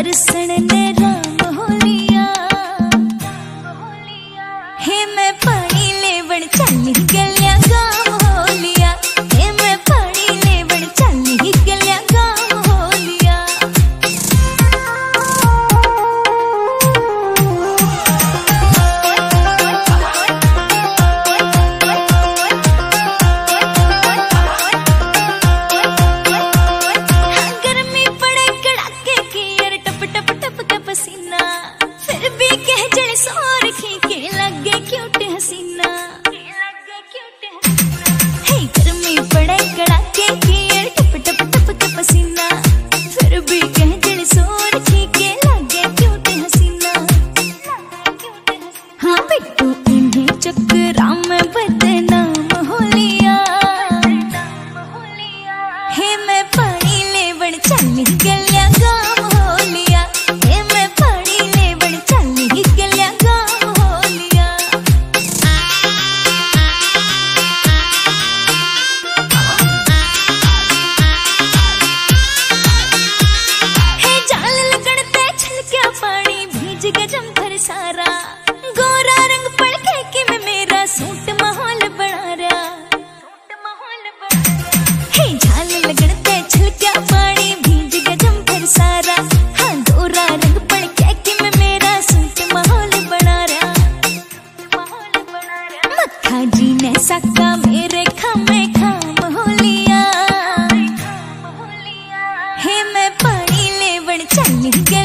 दर्शन ने राम हो लिया। हे मैं पानी लेवण चली गलिया गाँव हो लिया। हे मैं पानी लेवण चली गलिया गाँव हो लिया। गर्मी पड़े कड़ाके की यार टप टप टप के पसीना, फिर भी कह जड़े सोर खी के लगे क्यूट हसीना। हे गर्मी पड़े कड़ाके की यार टप टप टप के पसीना, फिर भी कह जड़े सोर खी के लगे क्यूट हसीना। हाँ बिट्टू इन्हें चक्रा में बदनाम हो लिया। हे मैं पानी लेवण चली गलिया गाँव हो लिया। हे मैं पानी लेवण चली गलिया गाँव हो लिया। हे जाल लगड़ते छलकिया पानी भीज गया जमभर सारा। गोरा रंग पड़के कि मैं मेरा सूट माहौल बना रहा। हे झाल लगड़ते छलकिया पानी भीज गया जमभर सारा। हाँ गोरा रंग पड़के कि मैं मेरा सूट माहौल बना रहा। मक्खा जी ने साका मेरे खामे खाम हो लिया। हे मैं पानी लेवण चली गई।